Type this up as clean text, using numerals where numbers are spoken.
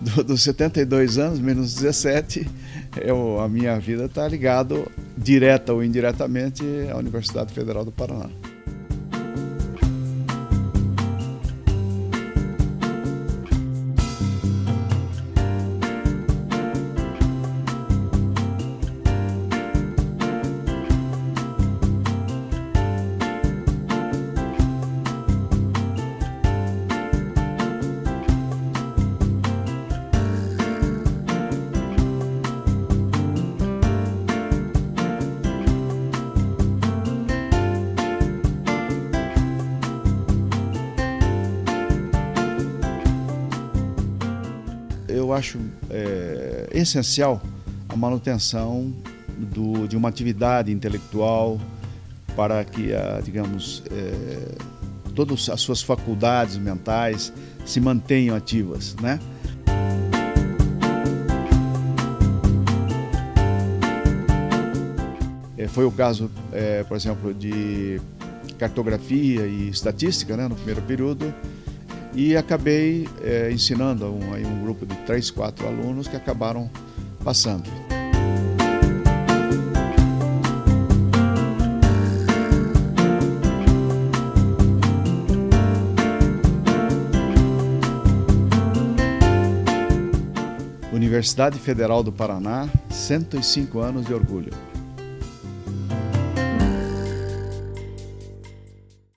dos 72 anos, menos 17, a minha vida está ligada, direta ou indiretamente, à Universidade Federal do Paraná. Eu acho essencial a manutenção de uma atividade intelectual para que, digamos, todas as suas faculdades mentais se mantenham ativas, né? Foi o caso, por exemplo, de cartografia e estatística, né, no primeiro período. E acabei ensinando um grupo de 3, 4 alunos que acabaram passando. Universidade Federal do Paraná, 105 anos de orgulho.